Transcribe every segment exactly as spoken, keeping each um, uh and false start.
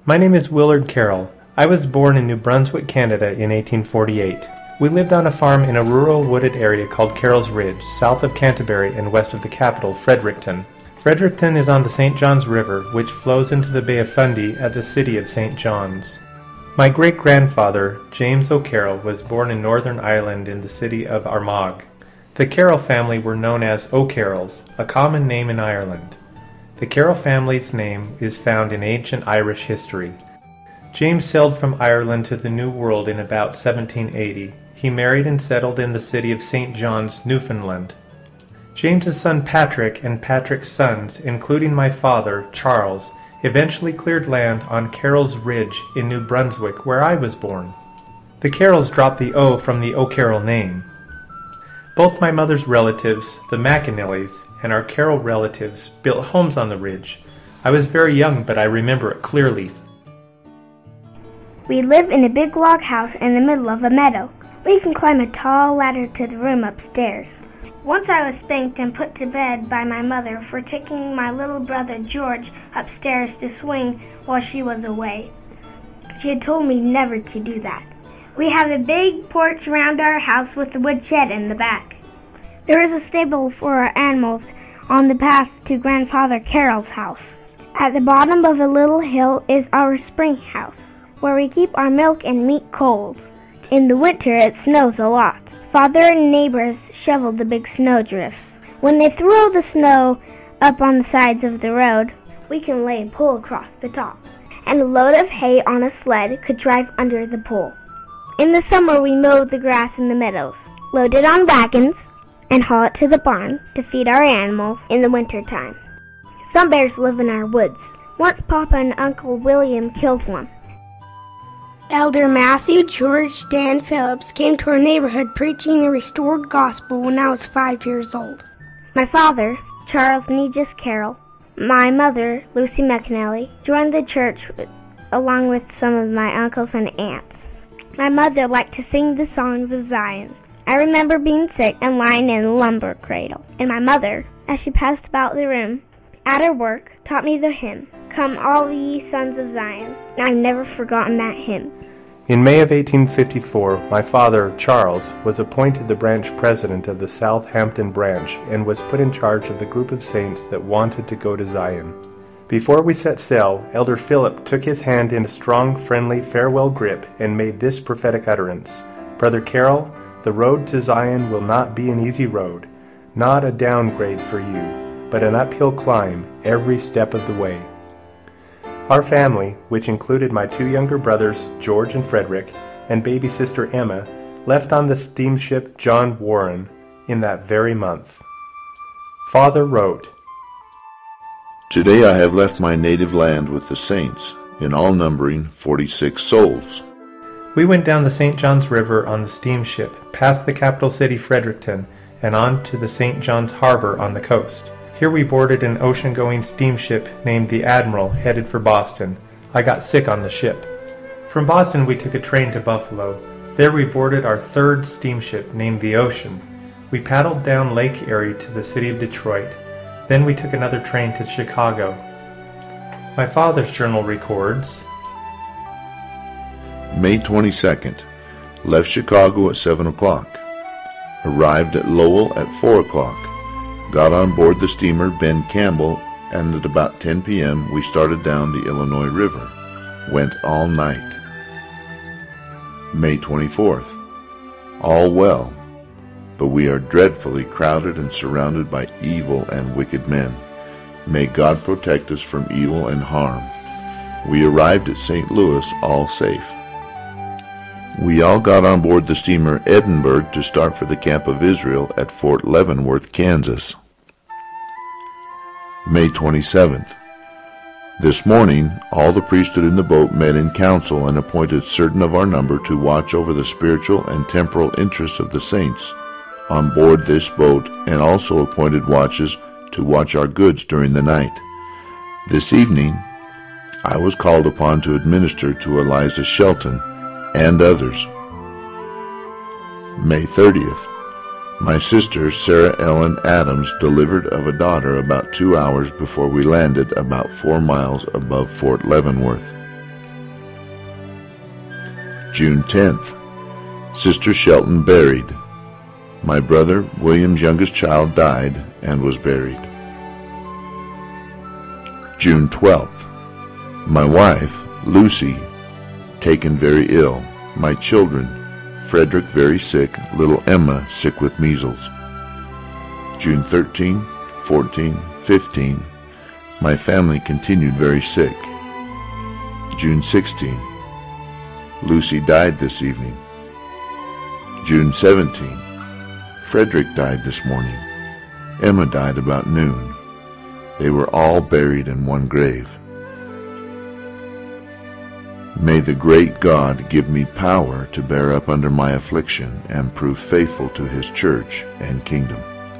My name is Willard Carroll. I was born in New Brunswick, Canada in eighteen forty-eight. We lived on a farm in a rural wooded area called Carroll's Ridge, south of Canterbury and west of the capital, Fredericton. Fredericton is on the Saint Johns River, which flows into the Bay of Fundy at the city of Saint John's. My great-grandfather, James O'Carroll, was born in Northern Ireland in the city of Armagh. The Carroll family were known as O'Carrolls, a common name in Ireland. The Carroll family's name is found in ancient Irish history. James sailed from Ireland to the New World in about seventeen eighty. He married and settled in the city of Saint John's, Newfoundland. James's son Patrick and Patrick's sons, including my father, Charles, eventually cleared land on Carroll's Ridge in New Brunswick, where I was born. The Carrolls dropped the O from the O'Carroll name. Both my mother's relatives, the McAnillys, and our Carroll relatives built homes on the ridge. I was very young, but I remember it clearly. We live in a big log house in the middle of a meadow. We can climb a tall ladder to the room upstairs. Once I was spanked and put to bed by my mother for taking my little brother George upstairs to swing while she was away. She had told me never to do that. We have a big porch around our house with a wood shed in the back. There is a stable for our animals on the path to Grandfather Carroll's house. At the bottom of a little hill is our spring house, where we keep our milk and meat cold. In the winter it snows a lot. Father and neighbors shovel the big snowdrifts. When they throw the snow up on the sides of the road, we can lay a pole across the top, and a load of hay on a sled could drive under the pole. In the summer we mow the grass in the meadows, load it on wagons, and haul it to the barn to feed our animals in the winter time. Some bears live in our woods. Once Papa and Uncle William killed one. Elder Matthew George Dan Phillips came to our neighborhood preaching the restored gospel when I was five years old. My father, Charles Negus Carroll, my mother, Lucy McNally, joined the church along with some of my uncles and aunts. My mother liked to sing the songs of Zion. I remember being sick and lying in a lumber cradle, and my mother, as she passed about the room at her work, taught me the hymn, "Come all ye sons of Zion." I've never forgotten that hymn. In May of eighteen fifty-four, my father, Charles, was appointed the branch president of the Southampton branch and was put in charge of the group of saints that wanted to go to Zion. Before we set sail, Elder Philip took his hand in a strong, friendly, farewell grip and made this prophetic utterance: "Brother Carroll, the road to Zion will not be an easy road, not a downgrade for you, but an uphill climb every step of the way." Our family, which included my two younger brothers, George and Frederick, and baby sister Emma, left on the steamship John Warren in that very month. Father wrote, "Today I have left my native land with the saints, in all numbering forty-six souls." We went down the Saint Johns River on the steamship, past the capital city Fredericton, and on to the Saint Johns Harbor on the coast. Here we boarded an ocean-going steamship named the Admiral, headed for Boston. I got sick on the ship. From Boston we took a train to Buffalo. There we boarded our third steamship named the Ocean. We paddled down Lake Erie to the city of Detroit. Then we took another train to Chicago. My father's journal records, May twenty-second. Left Chicago at seven o'clock. Arrived at Lowell at four o'clock. Got on board the steamer Ben Campbell, and at about ten p.m. we started down the Illinois River. Went all night. May twenty-fourth. All well, but we are dreadfully crowded and surrounded by evil and wicked men. May God protect us from evil and harm. We arrived at Saint Louis all safe. We all got on board the steamer Edinburgh to start for the Camp of Israel at Fort Leavenworth, Kansas. May twenty-seventh. This morning, all the priesthood in the boat met in council and appointed certain of our number to watch over the spiritual and temporal interests of the saints on board this boat, and also appointed watches to watch our goods during the night. This evening, I was called upon to administer to Eliza Shelton and others. May thirtieth. My sister, Sarah Ellen Adams, delivered of a daughter about two hours before we landed about four miles above Fort Leavenworth. June tenth, Sister Shelton buried. My brother William's youngest child died and was buried. June twelfth, my wife Lucy taken very ill. My children, Frederick very sick, little Emma sick with measles. June thirteenth, fourteenth, fifteenth, my family continued very sick. June sixteenth, Lucy died this evening. June seventeenth, Frederick died this morning. Emma died about noon. They were all buried in one grave. May the great God give me power to bear up under my affliction and prove faithful to his church and kingdom.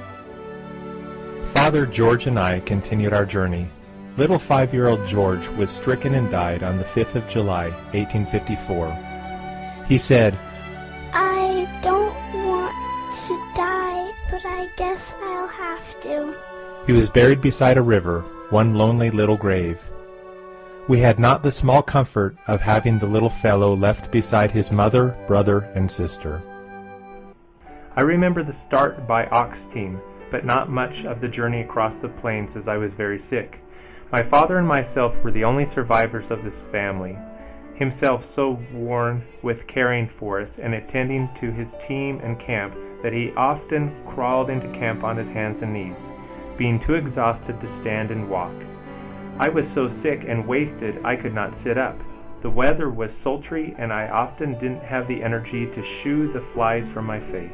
Father George and I continued our journey. Little five-year-old George was stricken and died on the fifth of July, eighteen fifty-four. He said, I don't want to die, but I guess I'll have to. He was buried beside a river, one lonely little grave. We had not the small comfort of having the little fellow left beside his mother, brother, and sister. I remember the start by ox team, but not much of the journey across the plains as I was very sick. My father and myself were the only survivors of this family, himself so worn with caring for us and attending to his team and camp that he often crawled into camp on his hands and knees, being too exhausted to stand and walk. I was so sick and wasted I could not sit up. The weather was sultry and I often didn't have the energy to shoo the flies from my face.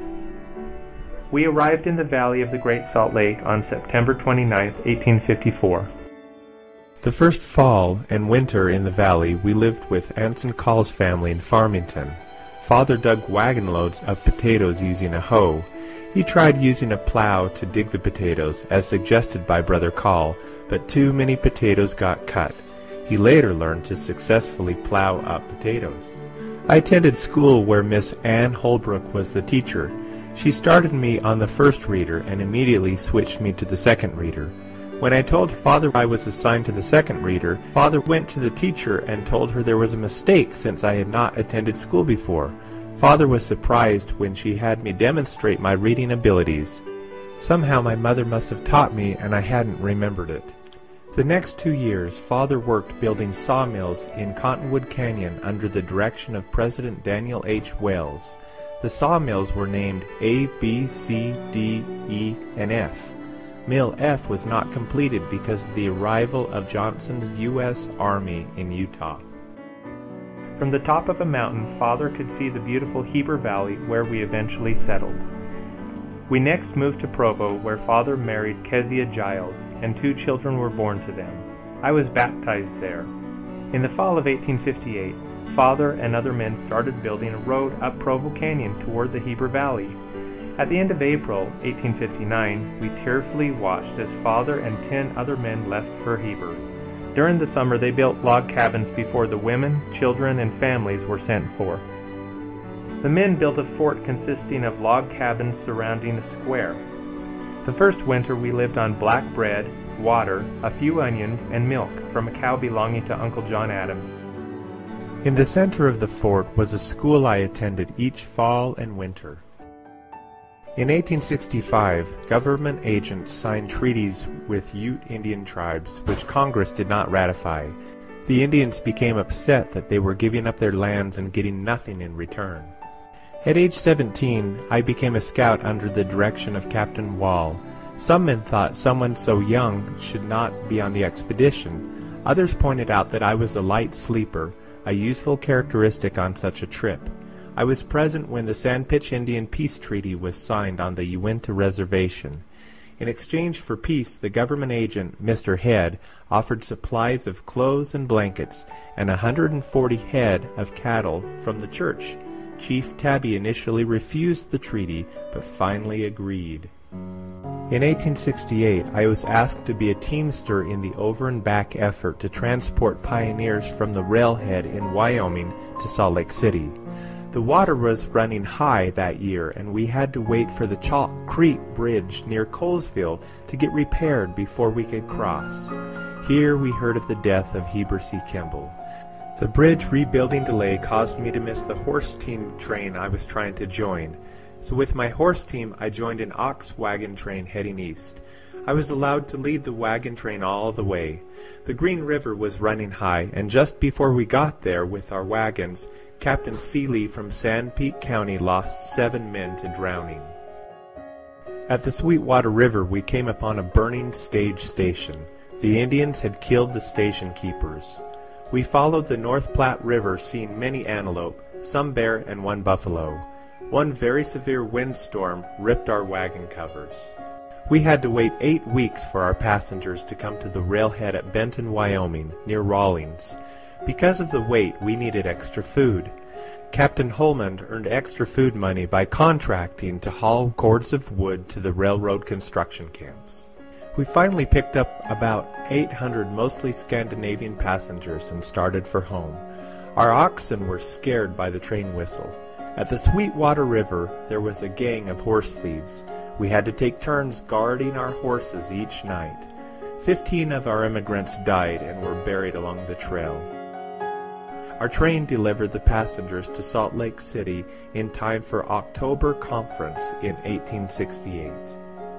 We arrived in the valley of the Great Salt Lake on September twenty-ninth, eighteen fifty-four. The first fall and winter in the valley we lived with Anson Call's family in Farmington. Father dug wagon loads of potatoes using a hoe. He tried using a plow to dig the potatoes, as suggested by Brother Call, but too many potatoes got cut. He later learned to successfully plow up potatoes. I attended school where Miss Ann Holbrook was the teacher. She started me on the first reader and immediately switched me to the second reader. When I told Father I was assigned to the second reader, Father went to the teacher and told her there was a mistake since I had not attended school before. Father was surprised when she had me demonstrate my reading abilities. Somehow my mother must have taught me and I hadn't remembered it. The next two years, Father worked building sawmills in Cottonwood Canyon under the direction of President Daniel H. Wells. The sawmills were named A, B, C, D, E, and F. Mill F was not completed because of the arrival of Johnson's U S Army in Utah. From the top of a mountain, Father could see the beautiful Heber Valley where we eventually settled. We next moved to Provo, where Father married Kezia Giles, and two children were born to them. I was baptized there. In the fall of eighteen fifty-eight, Father and other men started building a road up Provo Canyon toward the Heber Valley. At the end of April eighteen fifty-nine, we tearfully watched as Father and ten other men left for Heber. During the summer, they built log cabins before the women, children, and families were sent for. The men built a fort consisting of log cabins surrounding a square. The first winter we lived on black bread, water, a few onions, and milk from a cow belonging to Uncle John Adams. In the center of the fort was a school I attended each fall and winter. In eighteen sixty-five, government agents signed treaties with Ute Indian tribes, which Congress did not ratify. The Indians became upset that they were giving up their lands and getting nothing in return. At age seventeen, I became a scout under the direction of Captain Wall. Some men thought someone so young should not be on the expedition. Others pointed out that I was a light sleeper, a useful characteristic on such a trip. I was present when the Sandpitch Indian Peace Treaty was signed on the Uinta Reservation. In exchange for peace, the government agent, Mister Head, offered supplies of clothes and blankets and one hundred forty head of cattle from the church. Chief Tabby initially refused the treaty, but finally agreed. In eighteen sixty-eight, I was asked to be a teamster in the over and back effort to transport pioneers from the railhead in Wyoming to Salt Lake City. The water was running high that year, and we had to wait for the Chalk Creek Bridge near Colesville to get repaired before we could cross. Here we heard of the death of Heber C. Kimball. The bridge rebuilding delay caused me to miss the horse team train I was trying to join, so with my horse team I joined an ox wagon train heading east. I was allowed to lead the wagon train all the way. The Green River was running high, and just before we got there with our wagons, Captain Seeley from Sand Peak County lost seven men to drowning. At the Sweetwater River we came upon a burning stage station. The Indians had killed the station keepers. We followed the North Platte River, seeing many antelope, some bear, and one buffalo. One very severe windstorm ripped our wagon covers. We had to wait eight weeks for our passengers to come to the railhead at Benton, Wyoming, near Rawlins. Because of the wait, we needed extra food. Captain Holman earned extra food money by contracting to haul cords of wood to the railroad construction camps. We finally picked up about eight hundred mostly Scandinavian passengers and started for home. Our oxen were scared by the train whistle. At the Sweetwater River, there was a gang of horse thieves. We had to take turns guarding our horses each night. Fifteen of our immigrants died and were buried along the trail. Our train delivered the passengers to Salt Lake City in time for October Conference in eighteen sixty-eight.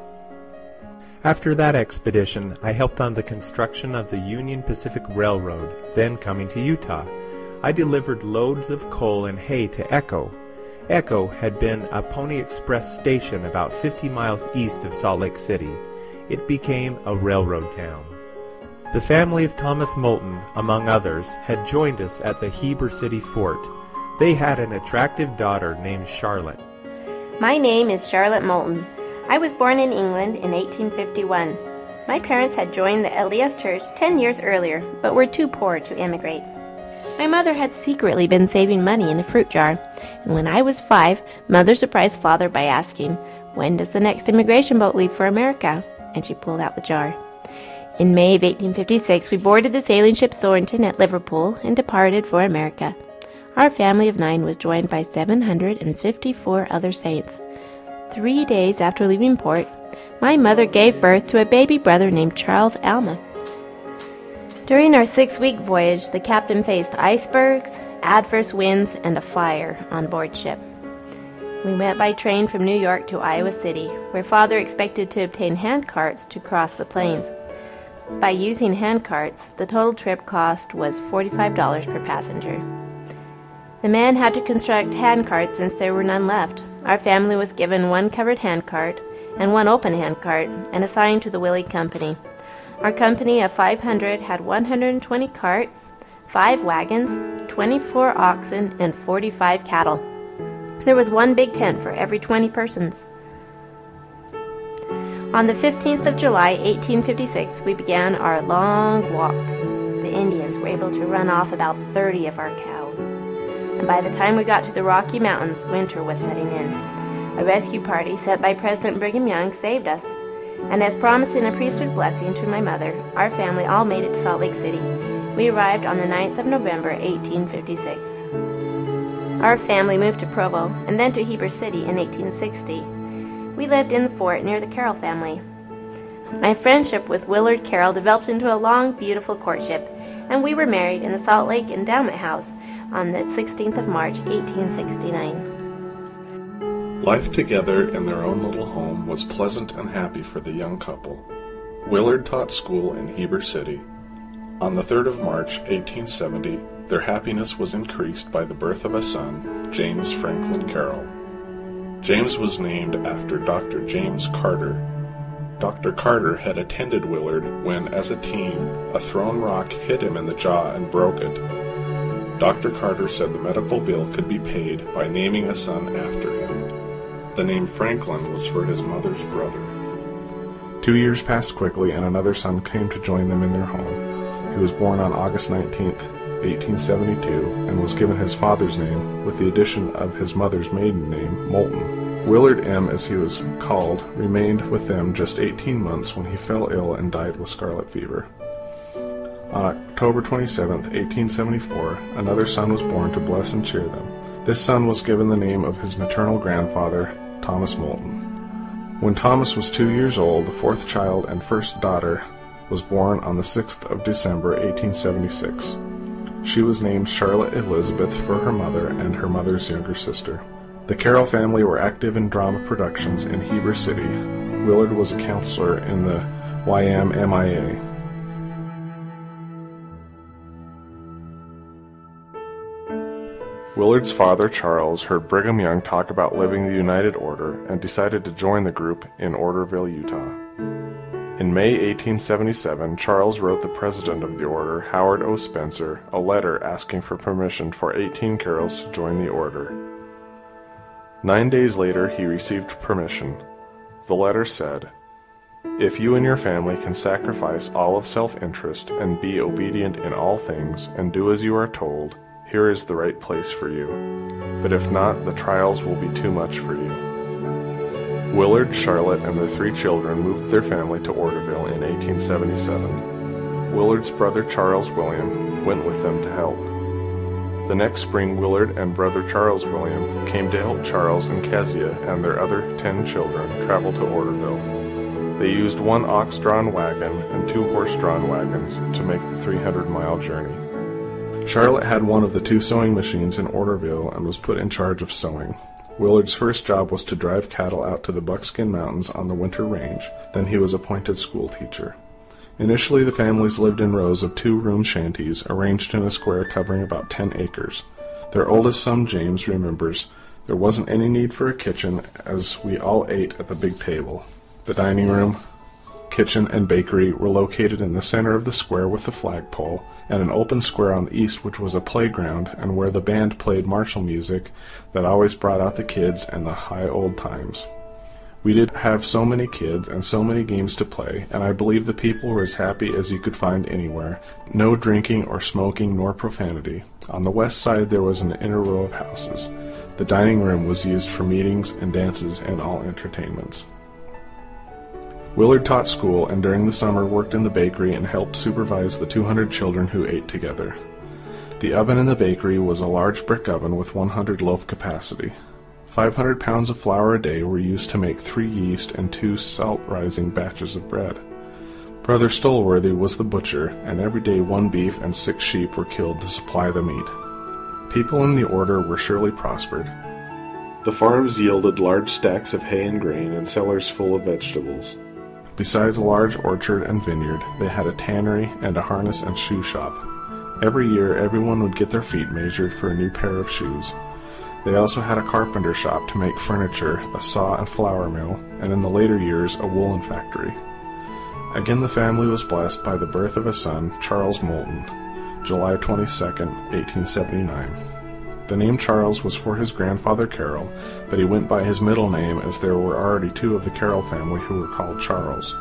After that expedition, I helped on the construction of the Union Pacific Railroad, then coming to Utah. I delivered loads of coal and hay to Echo. Echo had been a Pony Express station about fifty miles east of Salt Lake City. It became a railroad town. The family of Thomas Moulton, among others, had joined us at the Heber City Fort. They had an attractive daughter named Charlotte. My name is Charlotte Moulton. I was born in England in eighteen fifty-one. My parents had joined the L D S Church ten years earlier, but were too poor to immigrate. My mother had secretly been saving money in a fruit jar, and when I was five, Mother surprised Father by asking, "When does the next immigration boat leave for America?" And she pulled out the jar. In May of eighteen fifty-six, we boarded the sailing ship Thornton at Liverpool and departed for America. Our family of nine was joined by seven hundred fifty-four other saints. Three days after leaving port, my mother gave birth to a baby brother named Charles Alma. During our six-week voyage, the captain faced icebergs, adverse winds, and a fire on board ship. We went by train from New York to Iowa City, where Father expected to obtain handcarts to cross the plains. By using handcarts, the total trip cost was forty-five dollars per passenger. The men had to construct handcarts since there were none left. Our family was given one covered handcart and one open handcart and assigned to the Willard Company. Our company of five hundred had one hundred twenty carts, five wagons, twenty-four oxen, and forty-five cattle. There was one big tent for every twenty persons. On the fifteenth of July, eighteen fifty-six, we began our long walk. The Indians were able to run off about thirty of our cows. And by the time we got to the Rocky Mountains, winter was setting in. A rescue party sent by President Brigham Young saved us. And as promised in a priesthood blessing to my mother, our family all made it to Salt Lake City. We arrived on the ninth of November, eighteen fifty-six. Our family moved to Provo and then to Heber City in eighteen sixty. We lived in the fort near the Carroll family. My friendship with Willard Carroll developed into a long, beautiful courtship, and we were married in the Salt Lake Endowment House on the sixteenth of March, eighteen sixty-nine. Life together in their own little home was pleasant and happy for the young couple. Willard taught school in Heber City. On the third of March, eighteen seventy, their happiness was increased by the birth of a son, James Franklin Carroll. James was named after Doctor James Carter. Doctor Carter had attended Willard when, as a teen, a thrown rock hit him in the jaw and broke it. Doctor Carter said the medical bill could be paid by naming a son after him. The name Franklin was for his mother's brother. Two years passed quickly, and another son came to join them in their home. He was born on August nineteenth, eighteen seventy-two, and was given his father's name, with the addition of his mother's maiden name, Moulton. Willard M., as he was called, remained with them just eighteen months when he fell ill and died with scarlet fever. On October twenty-seventh, eighteen seventy-four, another son was born to bless and cheer them. This son was given the name of his maternal grandfather, Thomas Moulton. When Thomas was two years old, the fourth child and first daughter was born on the sixth of December, eighteen seventy-six. She was named Charlotte Elizabeth for her mother and her mother's younger sister. The Carroll family were active in drama productions in Heber City. Willard was a counselor in the Y M M I A. Willard's father, Charles, heard Brigham Young talk about living the United Order and decided to join the group in Orderville, Utah. In May eighteen seventy-seven, Charles wrote the president of the order, Howard O. Spencer, a letter asking for permission for eighteen Carrolls to join the order. Nine days later, he received permission. The letter said, "If you and your family can sacrifice all of self-interest and be obedient in all things and do as you are told, here is the right place for you. But if not, the trials will be too much for you." Willard, Charlotte, and their three children moved their family to Orderville in eighteen seventy-seven. Willard's brother Charles William went with them to help. The next spring, Willard and brother Charles William came to help Charles and Kezia and their other ten children travel to Orderville. They used one ox-drawn wagon and two horse-drawn wagons to make the three hundred mile journey. Charlotte had one of the two sewing machines in Orderville and was put in charge of sewing. Willard's first job was to drive cattle out to the Buckskin Mountains on the winter range. Then he was appointed school teacher. Initially, the families lived in rows of two-room shanties arranged in a square covering about ten acres. Their oldest son, James, remembers, "There wasn't any need for a kitchen as we all ate at the big table." The dining room, kitchen, and bakery were located in the center of the square with the flagpole, and an open square on the east which was a playground and where the band played martial music that always brought out the kids and the high old times. We did have so many kids and so many games to play, and I believe the people were as happy as you could find anywhere. No drinking or smoking nor profanity. On the west side there was an inner row of houses. The dining room was used for meetings and dances and all entertainments. Willard taught school and during the summer worked in the bakery and helped supervise the two hundred children who ate together. The oven in the bakery was a large brick oven with one hundred loaf capacity. five hundred pounds of flour a day were used to make three yeast and two salt-rising batches of bread. Brother Stolworthy was the butcher, and every day one beef and six sheep were killed to supply the meat. People in the order were surely prospered. The farms yielded large stacks of hay and grain and cellars full of vegetables. Besides a large orchard and vineyard, they had a tannery and a harness and shoe shop. Every year, everyone would get their feet measured for a new pair of shoes. They also had a carpenter shop to make furniture, a saw and flour mill, and in the later years, a woolen factory. Again, the family was blessed by the birth of a son, Charles Moulton, July twenty-second, eighteen seventy-nine. The name Charles was for his grandfather Carroll, but he went by his middle name as there were already two of the Carroll family who were called Charles.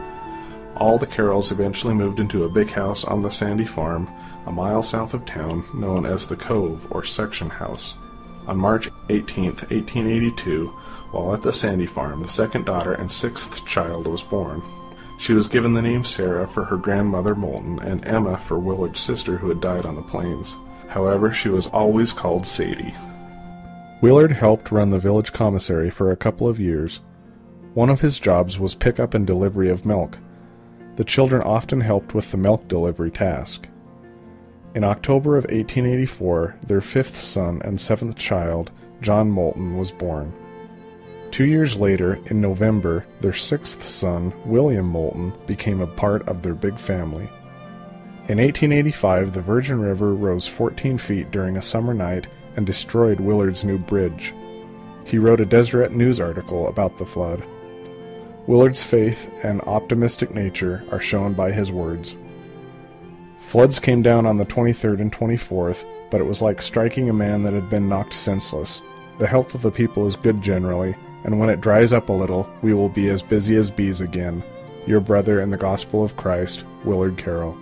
All the Carrolls eventually moved into a big house on the Sandy Farm, a mile south of town, known as the Cove or Section House. On March eighteenth, eighteen eighty-two, while at the Sandy Farm, the second daughter and sixth child was born. She was given the name Sarah for her grandmother Moulton and Emma for Willard's sister who had died on the plains. However, she was always called Sadie. Willard helped run the village commissary for a couple of years. One of his jobs was pickup and delivery of milk. The children often helped with the milk delivery task. In October of eighteen eighty-four, their fifth son and seventh child, John Moulton, was born. Two years later, in November, their sixth son, William Moulton, became a part of their big family. In eighteen eighty-five, the Virgin River rose fourteen feet during a summer night and destroyed Willard's new bridge. He wrote a Deseret News article about the flood. Willard's faith and optimistic nature are shown by his words. Floods came down on the twenty-third and twenty-fourth, but it was like striking a man that had been knocked senseless. The health of the people is good generally, and when it dries up a little, we will be as busy as bees again. Your brother in the gospel of Christ, Willard Carroll.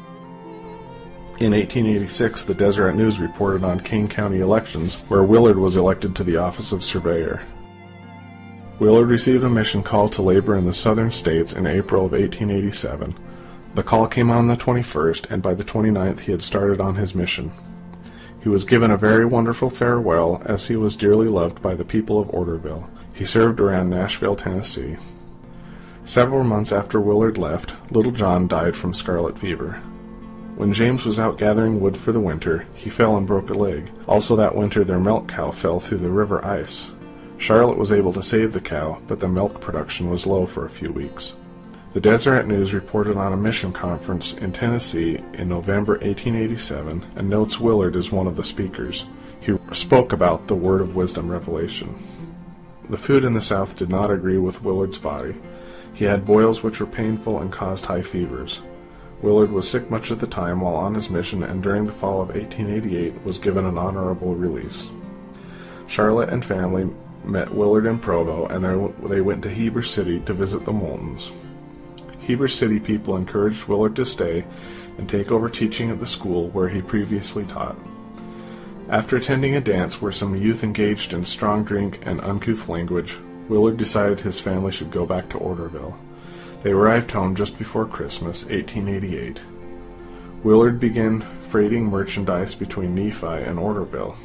In eighteen eighty-six, the Deseret News reported on Kane County elections, where Willard was elected to the office of surveyor. Willard received a mission call to labor in the southern states in April of eighteen eighty-seven. The call came on the twenty-first, and by the twenty-ninth he had started on his mission. He was given a very wonderful farewell, as he was dearly loved by the people of Orderville. He served around Nashville, Tennessee. Several months after Willard left, little John died from scarlet fever. When James was out gathering wood for the winter, he fell and broke a leg. Also that winter their milk cow fell through the river ice. Charlotte was able to save the cow, but the milk production was low for a few weeks. The Deseret News reported on a mission conference in Tennessee in November eighteen eighty-seven and notes Willard as one of the speakers. He spoke about the word of wisdom revelation. The food in the South did not agree with Willard's body. He had boils which were painful and caused high fevers. Willard was sick much of the time while on his mission, and during the fall of eighteen eighty-eight was given an honorable release. Charlotte and family met Willard in Provo, and they went to Heber City to visit the Moultons. Heber City people encouraged Willard to stay and take over teaching at the school where he previously taught. After attending a dance where some youth engaged in strong drink and uncouth language, Willard decided his family should go back to Orderville. They arrived home just before Christmas, eighteen eighty-eight. Willard began freighting merchandise between Nephi and Orderville.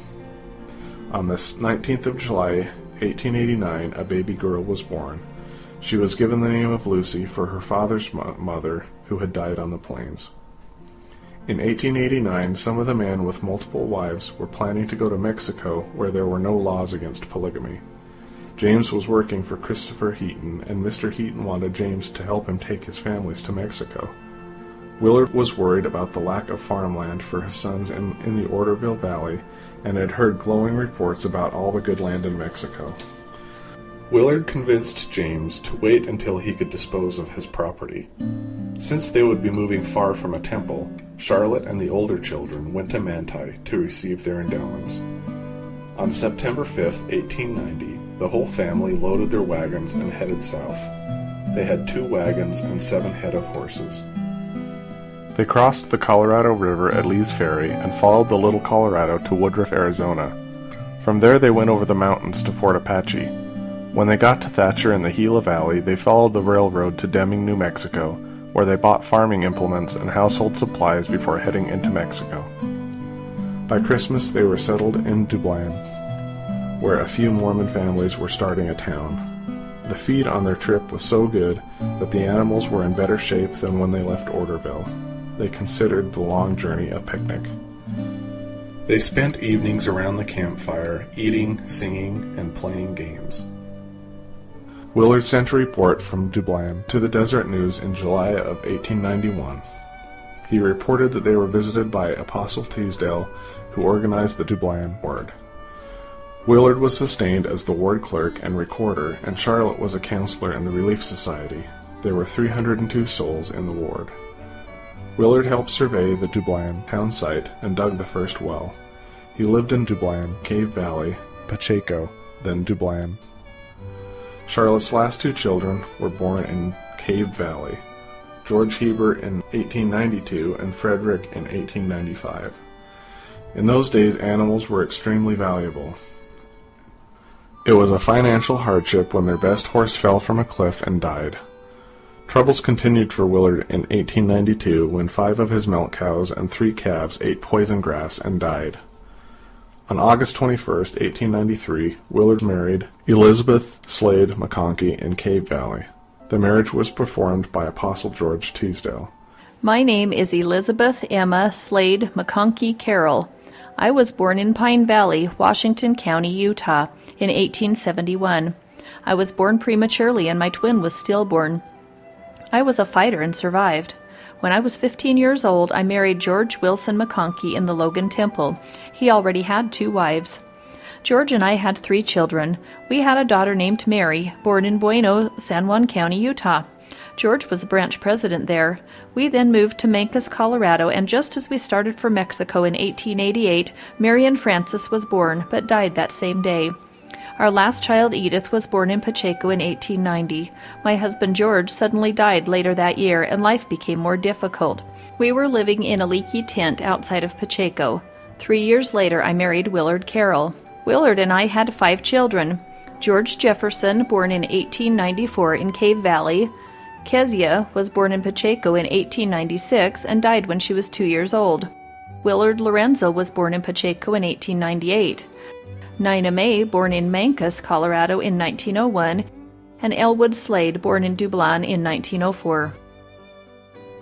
On the nineteenth of July, eighteen eighty-nine, a baby girl was born. She was given the name of Lucy for her father's mo- mother, who had died on the plains. In eighteen eighty-nine, some of the men with multiple wives were planning to go to Mexico, where there were no laws against polygamy. James was working for Christopher Heaton, and Mister Heaton wanted James to help him take his families to Mexico. Willard was worried about the lack of farmland for his sons in, in the Orderville Valley, and had heard glowing reports about all the good land in Mexico. Willard convinced James to wait until he could dispose of his property. Since they would be moving far from a temple, Charlotte and the older children went to Manti to receive their endowments. On September fifth, eighteen ninety, the whole family loaded their wagons and headed south. They had two wagons and seven head of horses. They crossed the Colorado River at Lee's Ferry and followed the Little Colorado to Woodruff, Arizona. From there they went over the mountains to Fort Apache. When they got to Thatcher in the Gila Valley, they followed the railroad to Deming, New Mexico, where they bought farming implements and household supplies before heading into Mexico. By Christmas they were settled in Dublin, where a few Mormon families were starting a town. The feed on their trip was so good that the animals were in better shape than when they left Orderville. They considered the long journey a picnic. They spent evenings around the campfire, eating, singing, and playing games. Willard sent a report from Dublin to the Deseret News in July of eighteen ninety-one. He reported that they were visited by Apostle Teasdale, who organized the Dublin Ward. Willard was sustained as the ward clerk and recorder, and Charlotte was a counselor in the Relief Society. There were three hundred two souls in the ward. Willard helped survey the Dublin town site and dug the first well. He lived in Dublin, Cave Valley, Pacheco, then Dublin. Charlotte's last two children were born in Cave Valley, George Heber in eighteen ninety-two and Frederick in eighteen ninety-five. In those days, animals were extremely valuable. It was a financial hardship when their best horse fell from a cliff and died. Troubles continued for Willard in eighteen ninety-two when five of his milk cows and three calves ate poison grass and died. On August twenty-first, eighteen ninety-three, Willard married Elizabeth Slade McConkey in Cave Valley. The marriage was performed by Apostle George Teasdale. My name is Elizabeth Emma Slade McConkey Carroll. I was born in Pine Valley, Washington County, Utah, in eighteen seventy-one. I was born prematurely and my twin was stillborn. I was a fighter and survived. When I was fifteen years old, I married George Wilson McConkey in the Logan Temple. He already had two wives. George and I had three children. We had a daughter named Mary, born in Bueno, San Juan County, Utah. George was a branch president there. We then moved to Mancos, Colorado, and just as we started for Mexico in eighteen eighty-eight, Marion Frances was born, but died that same day. Our last child, Edith, was born in Pacheco in eighteen ninety. My husband, George, suddenly died later that year, and life became more difficult. We were living in a leaky tent outside of Pacheco. Three years later, I married Willard Carroll. Willard and I had five children. George Jefferson, born in eighteen ninety-four in Cave Valley. Kezia was born in Pacheco in eighteen ninety-six and died when she was two years old. Willard Lorenzo was born in Pacheco in eighteen ninety-eight. Nina May, born in Mancos, Colorado in nineteen oh one, and Elwood Slade, born in Dublin in nineteen oh four.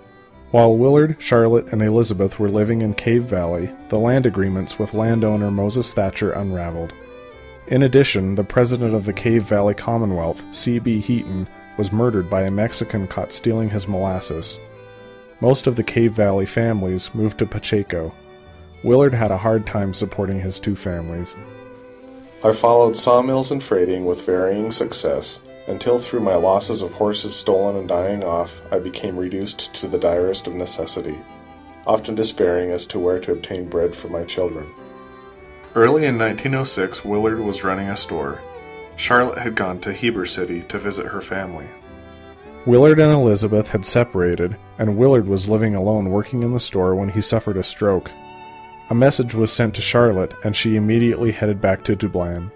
While Willard, Charlotte, and Elizabeth were living in Cave Valley, the land agreements with landowner Moses Thatcher unraveled. In addition, the president of the Cave Valley Commonwealth, C B Heaton, was murdered by a Mexican caught stealing his molasses. Most of the Cave Valley families moved to Pacheco. Willard had a hard time supporting his two families. I followed sawmills and freighting with varying success, until through my losses of horses stolen and dying off, I became reduced to the direst of necessity, often despairing as to where to obtain bread for my children. Early in nineteen oh six, Willard was running a store. Charlotte had gone to Heber City to visit her family. Willard and Elizabeth had separated, and Willard was living alone working in the store when he suffered a stroke. A message was sent to Charlotte, and she immediately headed back to Dublin.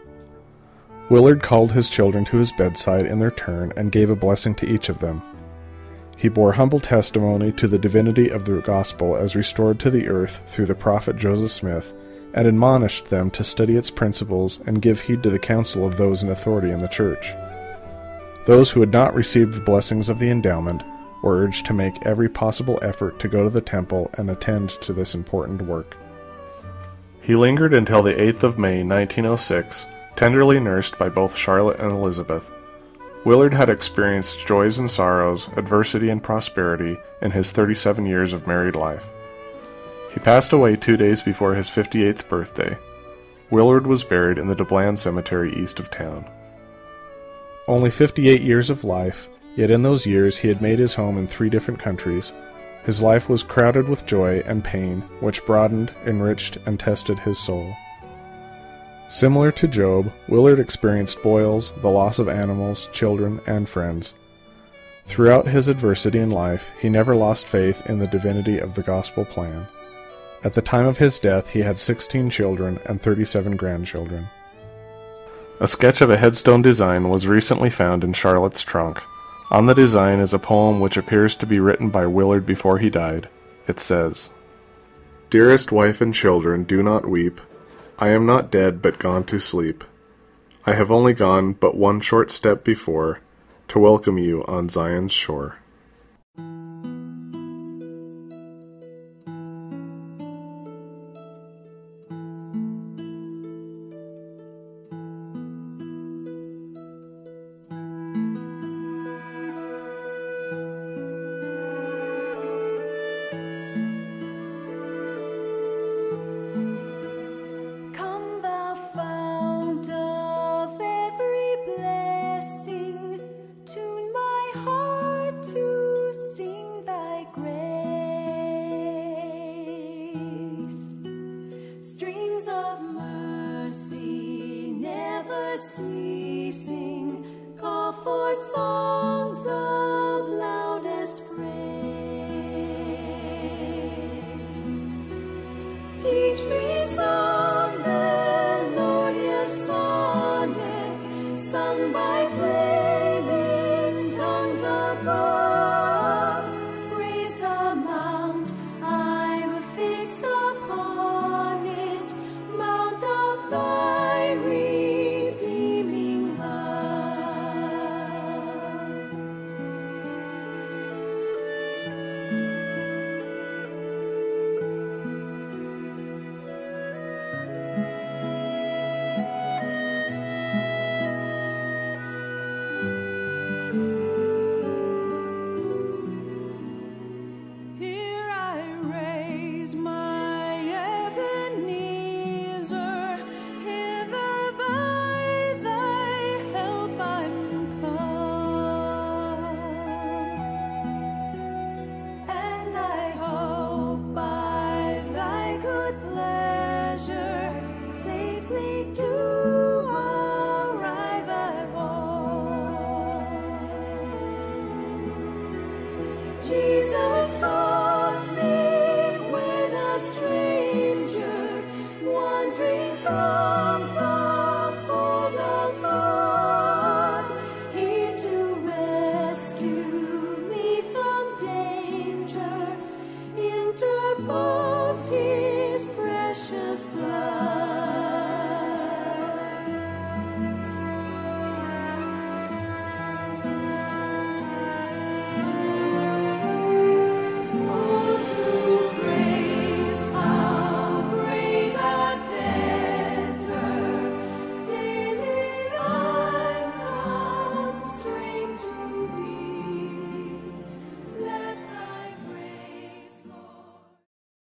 Willard called his children to his bedside in their turn and gave a blessing to each of them. He bore humble testimony to the divinity of the gospel as restored to the earth through the prophet Joseph Smith, and admonished them to study its principles and give heed to the counsel of those in authority in the church. Those who had not received the blessings of the endowment were urged to make every possible effort to go to the temple and attend to this important work. He lingered until the eighth of May, nineteen oh six, tenderly nursed by both Charlotte and Elizabeth. Willard had experienced joys and sorrows, adversity and prosperity in his thirty-seven years of married life. He passed away two days before his fifty-eighth birthday. Willard was buried in the Dublin Cemetery east of town. Only fifty-eight years of life, yet in those years he had made his home in three different countries. His life was crowded with joy and pain, which broadened, enriched, and tested his soul. Similar to Job, Willard experienced boils, the loss of animals, children, and friends. Throughout his adversity in life, he never lost faith in the divinity of the gospel plan. At the time of his death, he had sixteen children and thirty-seven grandchildren. A sketch of a headstone design was recently found in Charlotte's trunk. On the design is a poem which appears to be written by Willard before he died. It says, "Dearest wife and children, do not weep. I am not dead, but gone to sleep. I have only gone but one short step before, to welcome you on Zion's shore." Ceasing, call for songs of loudest praise. Teach me some melodious sonnet, sung by flaming tongues above. Praise the mount I'm fixed upon it, mount of thy redeeming love. Here I raise my Ebenezer, hither by thy help I'm come, and I hope by thy good pleasure safely to arrive at home. Jesus sought me when a stranger, wandering from the fold of God, here to rescue me from danger, interposed his precious blood.